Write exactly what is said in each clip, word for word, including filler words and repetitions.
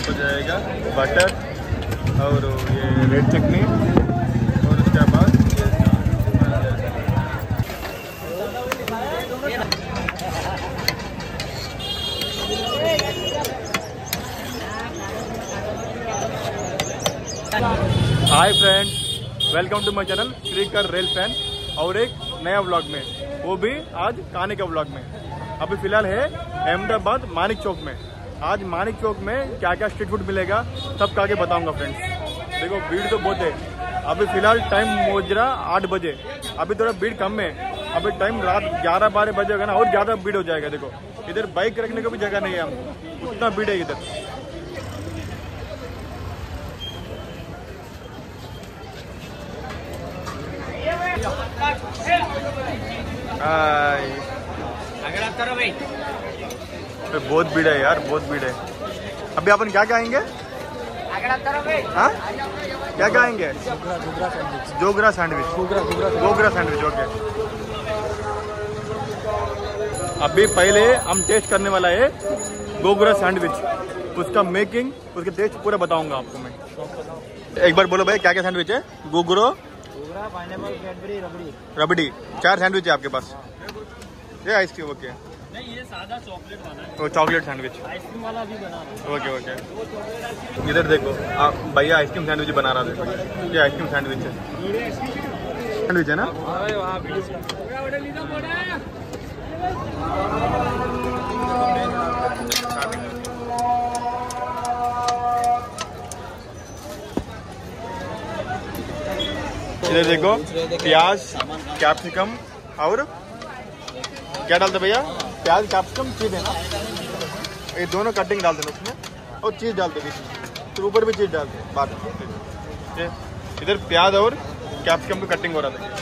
ऊपर जाएगा बटर और ये रेड चटनी और उसके बाद hi friends, welcome to my channel Shrikar rail fan और एक नया व्लॉग में, वो भी आज खाने का व्लॉग में। अभी फिलहाल है अहमदाबाद मानिक चौक में। आज मानिक चौक में क्या क्या स्ट्रीट फूड मिलेगा सब खा के बताऊंगा फ्रेंड्स। देखो भीड़ तो बहुत है। अभी फिलहाल टाइम मोज रहा आठ बजे, अभी थोड़ा भीड़ कम है। अभी टाइम रात ग्यारह बारह बजे होगा ना, और ज़्यादा भीड़ हो जाएगा। देखो इधर बाइक रखने को भी जगह नहीं है हमको, उतना भीड़ है इधर। बहुत भीड़ है यार, बहुत भीड़ है। अभी अपन क्या खाएंगे? हाँ क्या खाएंगे? जोगरा सैंडविच। Ghughra sandwich, okay. अभी पहले हम टेस्ट करने वाला है गोगरा सैंडविच। उसका मेकिंग, उसके टेस्ट पूरा बताऊंगा आपको मैं। एक बार बोलो भाई, क्या क्या सैंडविच है? गोगरो, पाइनएप्पल, कैडबरी, रबड़ी। रबड़ी चार सैंडविच है आपके पास। ये आइसक्रीम, ओके। नहीं, ये सादा चॉकलेट वाला है। वो चॉकलेट सैंडविच, आइसक्रीम वाला भी बना रहा है। Okay okay. इधर देखो आप भैया आइसक्रीम सैंडविच बना रहा है। ये आइसक्रीम सैंडविच है, सैंडविच है ना। इधर देखो प्याज, कैप्सिकम और क्या डालते भैया? प्याज, कैप्सिकम, चीज है ना, ये दोनों कटिंग डालते हैं उसमें, और चीज डालते हैं तो ऊपर भी चीज डालते हैं बाद में। इधर प्याज और कैप्सिकम की कटिंग हो रहा था।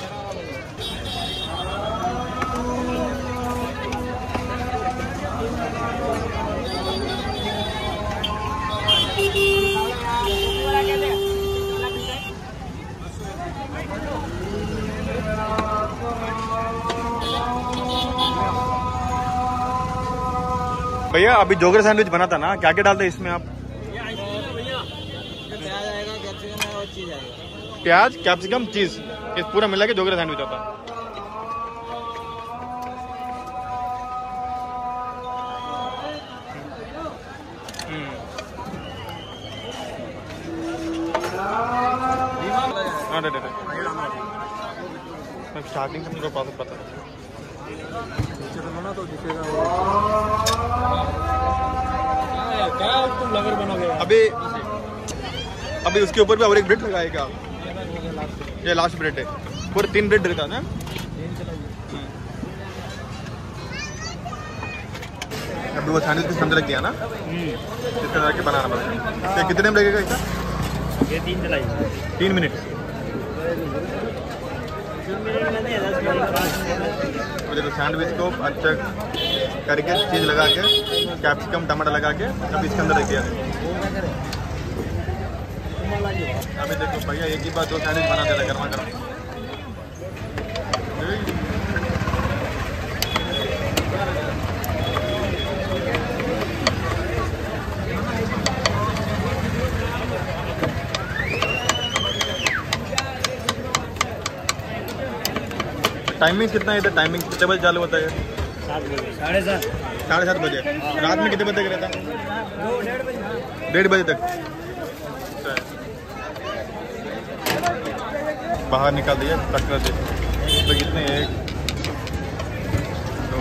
भैया अभी जोगरा सैंडविच बना था ना, क्या क्या डालते हैं इसमें आप? प्याज, कैप्सिकम, चीज, ये पूरा मिला के जोगरा सैंडविच होता है। स्टार्टिंग से मुझे प्रोसेस पता है। तो दिखेगा क्या तुम लवर बनोगे। अभी अभी उसके ऊपर भी और एक ब्रेड लगाएगा। ये लास्ट ब्रेड है, पूरे तीन ब्रेड रहता है ना। अभी वो सैंडविच के अंदर रख दिया ना, इस तरह के बनाना पड़ेगा। ये कितने टाइम लगेगा इसका? ये तीन चलाइए, तीन मिनट। देखो सैंडविच को अच्छा करके चीज लगा के, कैप्सिकम, टमाटर लगा के अभी इसके अंदर रख दिया। अभी देखो भैया एक ही बार दो सैंडविच बना दे रहा गर्मा गर्म। टाइमिंग कितना है इधर? टाइमिंग कितने बजे चालू होता है? सात बजे, साढ़े सात साढ़े सात बजे। रात में कितने बजे तक रहता है? डेढ़ बजे तक। बाहर निकाल दिया कटरा से। तो कितने? एक दो,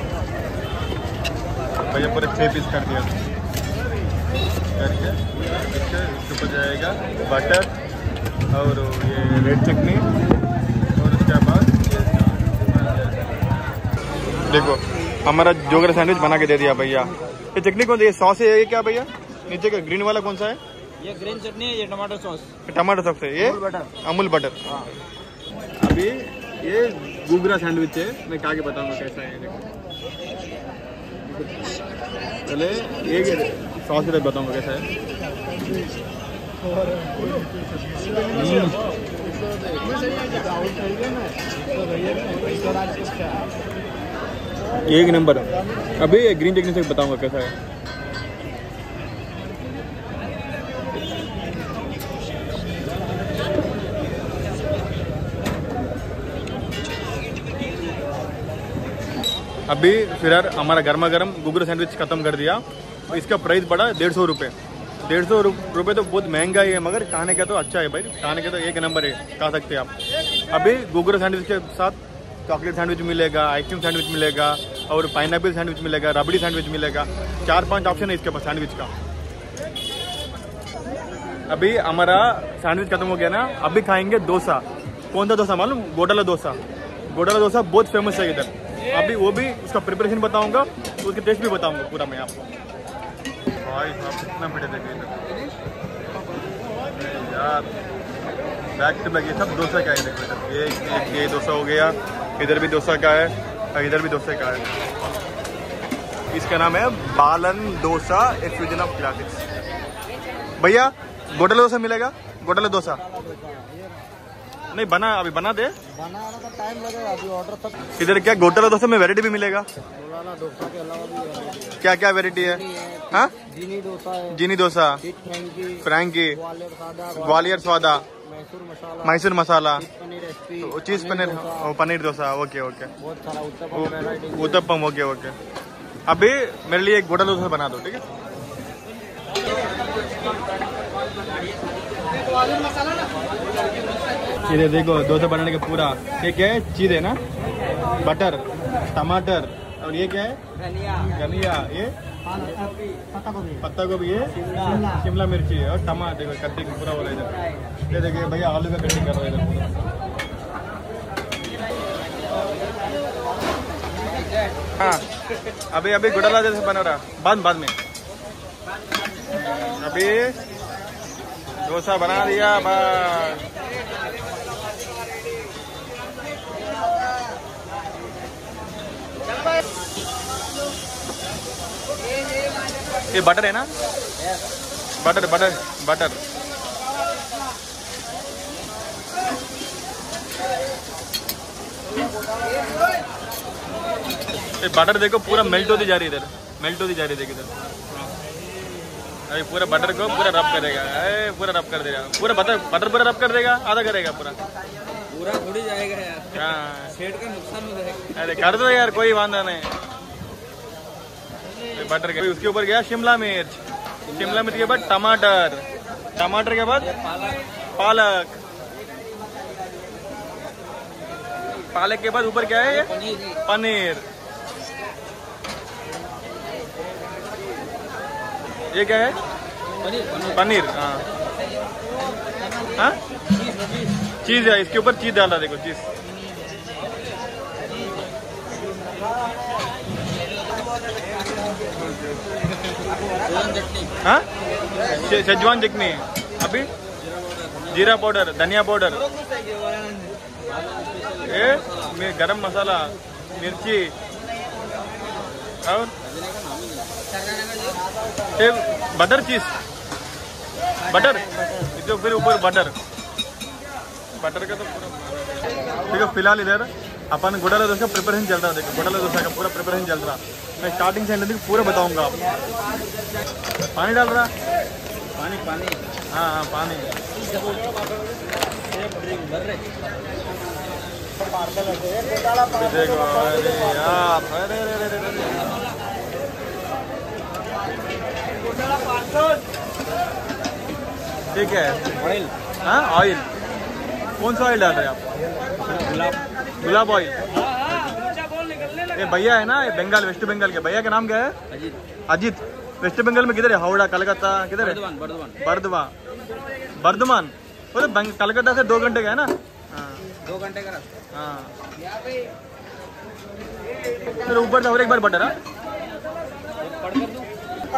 भैया पूरे छः पीस कर दिया करके। इसके ऊपर जाएगा बटर और ये रेड चटनी और उसके बाद देखो हमारा जोगरा सैंडविच बना के दे दिया भैया। ये चटनी कौन सी? ये सॉस है ये क्या भैया? नीचे का ग्रीन वाला कौन सा है? ये ग्रीन चटनी है, ये टमाटो सॉस। टमाटो सॉस है ये, अमूल बटर। हाँ। अभी ये गोगरा सैंडविच है, मैं खा के बताऊंगा कैसा है। देखो पहले एक सॉस से बताऊंगा कैसा है। एक नंबर। अभी ग्रीन चटनी से बताऊंगा कैसा है। अभी फिर हमारा गर्मा गर्म गुगुरो सैंडविच खत्म कर दिया। इसका प्राइस पड़ा डेढ़ सौ रुपये। डेढ़ सौ रुपये तो बहुत महंगा ही है, मगर खाने का तो अच्छा है भाई, खाने का तो एक नंबर है, खा सकते हैं आप। अभी गुगुरो सैंडविच के साथ चॉकलेट सैंडविच मिलेगा, आइसक्रीम सैंडविच मिलेगा और पाइनएप्पल सैंडविच मिलेगा, रबड़ी सैंडविच मिलेगा। चार पांच ऑप्शन है इसके पास सैंडविच का। अभी हमारा सैंडविच खत्म हो गया ना, अभी खाएंगे डोसा। कौन सा डोसा मालूम? गोडाला डोसा। गोडाला डोसा बहुत फेमस है इधर। अभी वो भी उसका प्रिपरेशन बताऊंगा, उसकी टेस्ट भी बताऊंगा पूरा मैं आपको। भाई साहब कितना मीठे देखे यार, बैक टू बैक ये सब डोसा का है। देखो इधर ये एक ये डोसा हो गया, इधर भी डोसा का है और इधर भी डोसा का है। इसका नाम है बालन डोसा, एक फ्यूजन ऑफ क्लासिक्स। भैया गोडाला डोसा मिलेगा? गोडाला डोसा नहीं बना, अभी बना दे, बनाना तो टाइम लगेगा, अभी ऑर्डर तक। इधर क्या गोडाला डोसा में वैरायटी भी मिलेगा? गोडाला डोसा के अलावा भी क्या क्या वैरायटी है? हाँ, जीनी डोसा है, जीनी डोसा, फ्रैंकी, फ्रैंकी, ग्वालियर सादा, ग्वालियर स्वादा, Mysore masala, Mysore masala, paneer recipe, cheese paneer, paneer dosa. Okay okay, बहुत सारा uttapam variety. Uttapam okay okay. अभी मेरे लिए एक गोडाला डोसा बना दो, ठीक है? ये देखो डोसा बनाने का पूरा, ये क्या है? चीज है ना, बटर, टमाटर और ये क्या है? धनिया, ये पत्ता गोभी, ये शिमला मिर्ची और टमाटर। देखो कटिंग पूरा हो रहा है इधर। ये देखिए भैया आलू का कटिंग कर रहा है इधर पूरा। हाँ अभी अभी गोडाला जैसे बना रहा, बाद बाद में अभी डोसा बना दिया बस। ये बटर है ना? Butter butter butter. ये बटर देखो पूरा मेल्ट होती जा रही है इधर, मेल्ट होती जा रही है देखो इधर। अभी पूरा बटर को पूरा रब करेगा, अरे पूरा रब कर देगा, पूरा बटर बटर पूरा रब कर देगा, आधा करेगा पूरा पूरा थोड़ी जाएगा यार। हाँ शेड का नुकसान हो जाएगा। अरे कर दो यार, कोई वांधा नहीं। बटर के उसके ऊपर गया शिमला मिर्च, शिमला मिर्च के बाद टमाटर, टमाटर के बाद पालक, पालक के बाद ऊपर क्या है? पनीर। ये क्या है? पनीर। पनीर हाँ हाँ, चीज है इसके ऊपर, चीज डाला देखो, चीज। हाँ शेजवान चटनी, अभी जीरा पाउडर, धनिया पाउडर, ये गरम मसाला, मिर्ची और बटर, चीज बटर, इसके फिर ऊपर बटर, बटर का तो पूरा। देखो फिलहाल इधर अपन गोडाला डोसा का प्रिपरेशन चल रहा है। देखो गोडाला डोसा का पूरा प्रिपरेशन चल रहा। मैं स्टार्टिंग से एंड तक पूरा बताऊंगा आपको। पानी डाल रहा, पानी पानी हाँ हाँ पानी। देखो अरे यार, अरे अरे अरे ठीक है। ऑयल, हाँ ऑयल, कौन सा ऑयल डाल रहे हैं आप? गुलाब गुलाब ऑयल। ये भैया है ना, ये बंगाल, वेस्ट बंगाल के भैया का नाम क्या है? अजीत। अजीत। वेस्ट बंगाल में किधर है? हावड़ा, कलकत्ता, किधर है? बर्धमान बर्धमान बर्धमान बर्धमान वो तो कलकत्ता से दो घंटे का है ना? हाँ दो घंटे का रास्ता। हाँ फिर ऊपर से और एक बार बटर। हाँ पढ़ कर दूं?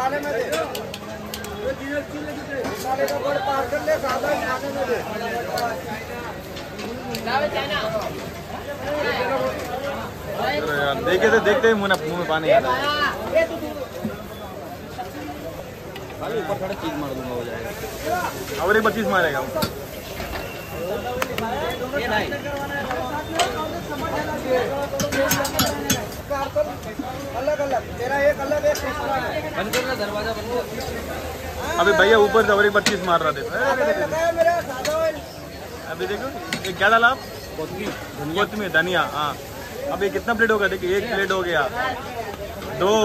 यार देखे थे, देखते ही मुंह मुंह में पानी आ रहा है। ऊपर थोड़ा चीज मार दूंगा, हो जाएगा। और एक बार चीज मारेगा। ये नहीं अलग अलग, तेरा एक अलग है। बंद करना दरवाजा, बंद कर। अभी भैया ऊपर से और एक बार चीज मार रहा था। अभी देखो ये क्या डाला आप? कोथिमीर, कोथिमीर, धनिया। हाँ अब ये कितना प्लेट होगा? देखिए एक प्लेट हो गया, दो,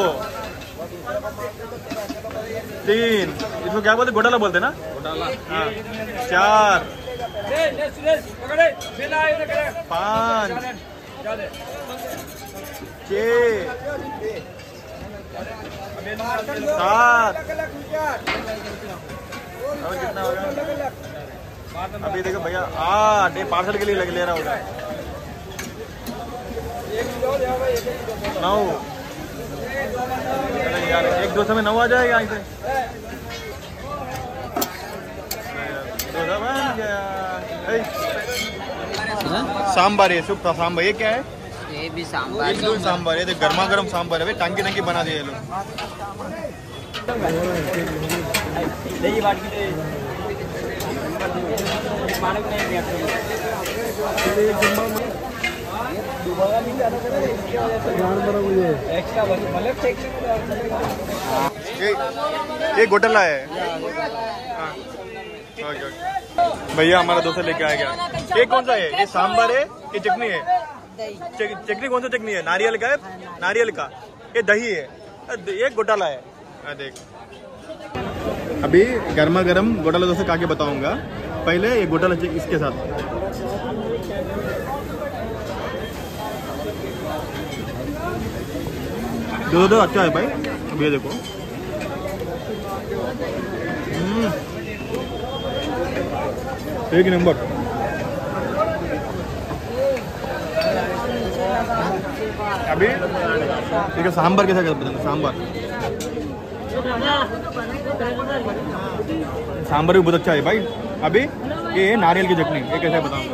तीन, इसको क्या बोलते? घोटाला बोलते ना? हाँ, चार, पाँच, छः, सात, और कितना होगा? अभी देखो भैया आठ, ये पार्सल के लिए लग ले रहा होगा। नौ, यार एक दो समय नौ आ जाएगा यहाँ से। सांबार है, सूप का सांबार। ये क्या है? ये भी सांबार। इडली सांबार है, गर्मा गर्म सांबार है, टंकी टंकी बना दिए लोग। ये ये घोटाला है। हाँ, ओके ओके भैया, हमारा दोस्त लेके आ गया। ये कौन सा है? ये सांबार है, ये चटनी है। चटनी कौन सा चटनी है? नारियल का है, नारियल का। ये दही है, ये घोटाला है। देख, अभी गर्मा गर्म घोटाला दोस्त खा के बताऊंगा। पहले ये घोटाला इसके साथ। दो दो अच्छा है भाई। अब ये देखो, एक नंबर। अभी देखो सांबर कैसा करते हैं? सांबर सांबर भी बहुत अच्छा है भाई। अभी ये नारियल की चटनी, ये कैसे बताऊंगा?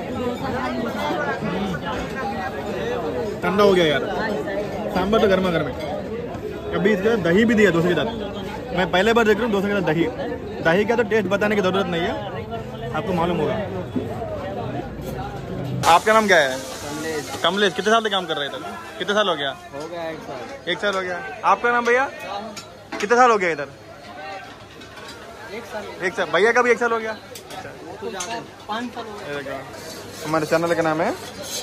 ठंडा हो गया यार, सांबर तो गर्मा गर्म है। अभी इसके दही भी दिया दोस्तों के साथ। मैं पहले बार देख रहा हूँ दोस्तों के साथ दही। दही का तो टेस्ट बताने की जरूरत नहीं है, आपको मालूम होगा। आपका नाम क्या है? कमलेश। कमलेश, कितने साल से काम कर रहे थे? कितने साल हो गया? हो गया एक साल। एक साल हो गया। आपका नाम भैया? कितने साल हो गया इधर? एक साल। एक साल। भैया का भी एक साल हो गया। तो ज्यादा पाँच साल हो गया। हमारे चैनल का नाम है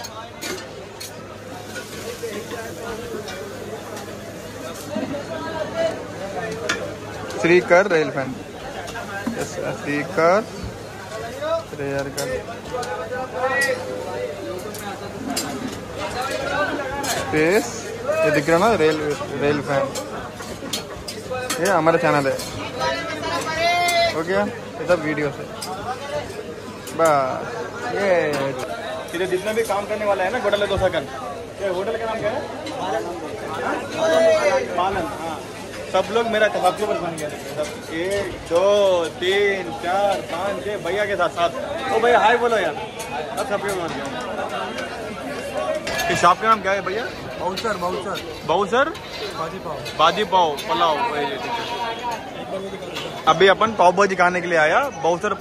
श्रीकर रेल फैन। श्रीकर रेयर कर स्पेस, ये दिख रहा ना, रेल रेल फैन। ये हमारा चैनल है। हो गया ये सब वीडियो से बस। ये इधर जितना भी काम करने वाला है ना घोटाला डोसा का, ये होटल का नाम क्या है? पालन। हाँ, सब लोग मेरा सब्सक्राइबर बन गया। सब एक दो तीन चार पाँच छः भैया के साथ साथ। ओ भैया हाय बोलो यार, अब सब्सक्राइबर बन गया। इस शॉप का नाम क्या है भैया? बाउसर। बाउसर बाउसर बाजी पाव। बाजी पाव पुलाव। अभी अपन पाव भाजी खाने के लिए आया। बाउसर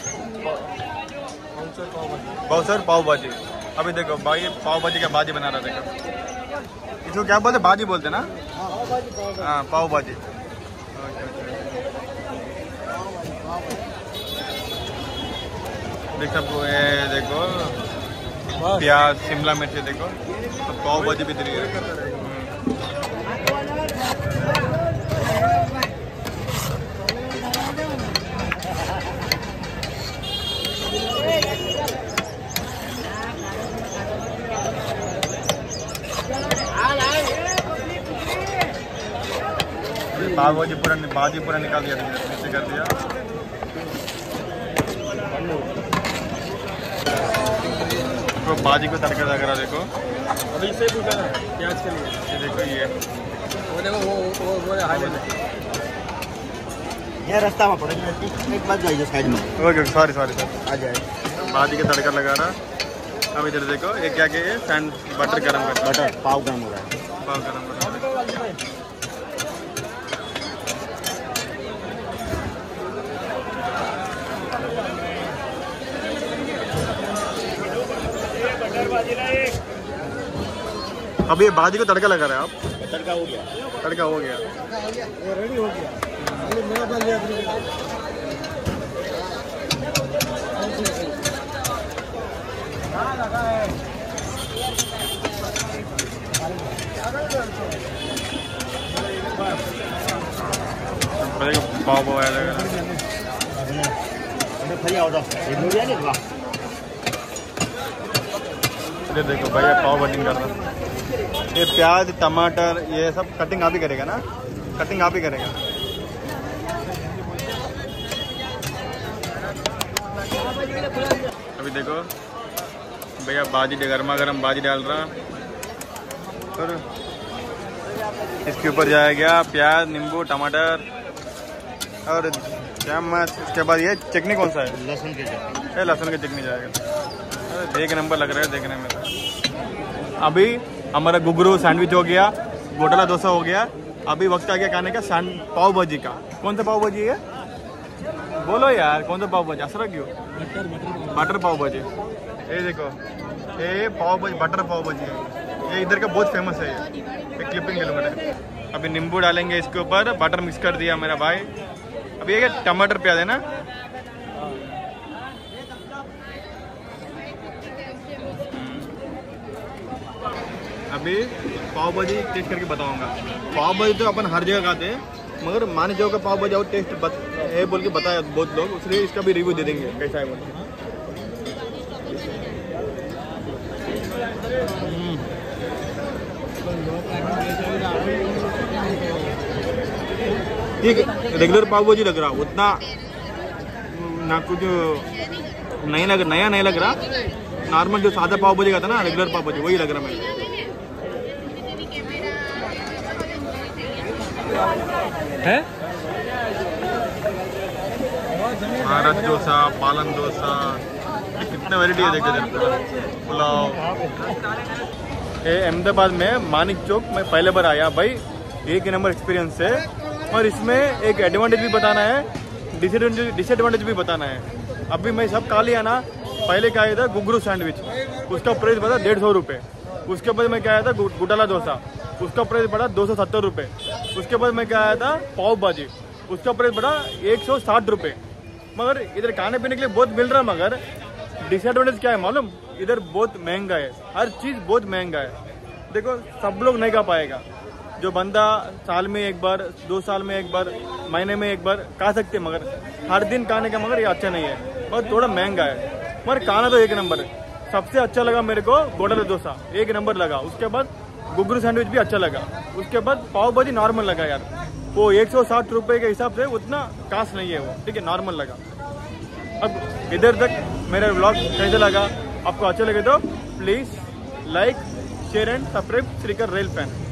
बाउसर पाव भाजी। अभी देखो भाई पाव भाजी का भाजी बना रहा। देखो इसको क्या बोलते? भाजी बोलते ना? हाँ, पाव भाजी। देख सबको, ये देखो प्याज, शिमला मिर्च, देखो तो पाव भाजी भी दे रही है। पाव भाजी पूरा भाजी पूरा निकाल दिया, नीचे कर दिया। तो भाजी को तड़का लगा रहा। देखो अभी इससे पूछा ना प्याज के लिए। ये देखो, ये वो देखो, वो वो वो हाईलाइट ये रास्ता में पड़ेगा, एक बात जाइए साइड में। Okay, sorry sorry sir. आ जाए। भाजी का तड़का लगा रहा। अब इधर देखो, ये क्या क्या है? सैंड बटर गरम कर, बटर पाव गर्म हो रहा है। पाव गरम कर। अब ये भाजी को तड़का लगा रहे हैं आप? तड़का हो गया। तड़का हो गया, ये रेडी हो गया। पाव पाव आ जाएगा। ये देखो भैया पाव कटिंग कर रहा। ये प्याज टमाटर ये सब कटिंग आप ही करेगा ना? कटिंग आप ही करेगा। अभी देखो भैया भाजी गर्मा गर्म भाजी डाल रहा और इसके ऊपर जाएगा प्याज नींबू टमाटर और चम्मच। इसके बाद ये चटनी कौन सा है? लहसुन की चटनी। लहसुन की चटनी जाएगा। एक नंबर लग रहा है देखने में। अभी हमारा गुगरू सैंडविच हो गया, गोटला डोसा हो गया। अभी वक्त आ गया खाने का सैंड पाव भाजी का। कौन सा पाव भाजी है? बोलो यार कौन सा पाव भाजी? असरा क्यों? बटर बटर बटर पाव भाजी। ये देखो ये पाव भाजी बटर पाव भाजी है। ये इधर का बहुत फेमस है। ये क्लिपिंग किलोमीटर। अभी नींबू डालेंगे इसके ऊपर। बटर मिक्स कर दिया मेरा भाई। अभी ये टमाटर प्याज है ना? अभी पाव भाजी टेस्ट करके बताऊंगा। पाव भाजी तो अपन हर जगह खाते हैं, मगर मान जाओ का पाव भाजी और टेस्ट बत, है बोल के बताया बहुत लोग, इसलिए इसका भी रिव्यू दे देंगे कैसा है बोल के। ठीक रेगुलर पाव भाजी लग रहा, उतना ना कुछ नहीं लग नया नहीं लग रहा। नॉर्मल जो सादा पाव भाजी का था ना, रेगुलर पाव भाजी वही लग रहा मेरे। है भारत डोसा, पालन डोसा, कितने वैरायटी है देखते पुलाव। ये अहमदाबाद में मानिक चौक में पहले बार आया भाई, एक नंबर एक्सपीरियंस है। और इसमें एक एडवांटेज भी बताना है, डिसएडवांटेज डिसएडवांटेज भी बताना है। अभी मैं सब खा लिया ना। पहले क्या आया था गुगरू सैंडविच, उसका प्राइस पड़ा डेढ़ सौ रुपये। उसके बाद मैं क्या आया था गोटला डोसा, उसका प्राइस पड़ा दो सौ सत्तर रुपये। उसके बाद मैं क्या आया था पाव भाजी, उसका प्राइस पड़ा एक सौ साठ रुपये। मगर इधर खाने पीने के लिए बहुत मिल रहा, मगर डिसएडवांटेज क्या है मालूम? इधर बहुत महंगा है, हर चीज़ बहुत महंगा है। देखो सब लोग नहीं खा पाएगा। जो बंदा साल में एक बार, दो साल में एक बार, महीने में एक बार खा सकते, मगर हर दिन खाने का मगर ये अच्छा नहीं है, और थोड़ा महंगा है। मगर खाना तो एक नंबर है। सबसे अच्छा लगा मेरे को गोटला डोसा, एक नंबर लगा। उसके बाद गुगरू सैंडविच भी अच्छा लगा। उसके बाद पाव भाजी नॉर्मल लगा यार, वो एक सौ साठ रुपये के हिसाब से उतना कास्ट नहीं है वो, ठीक है, नॉर्मल लगा। अब इधर तक मेरा व्लॉग कैसे लगा? आपको अच्छा लगे तो please like share and subscribe Shrikar rail fan.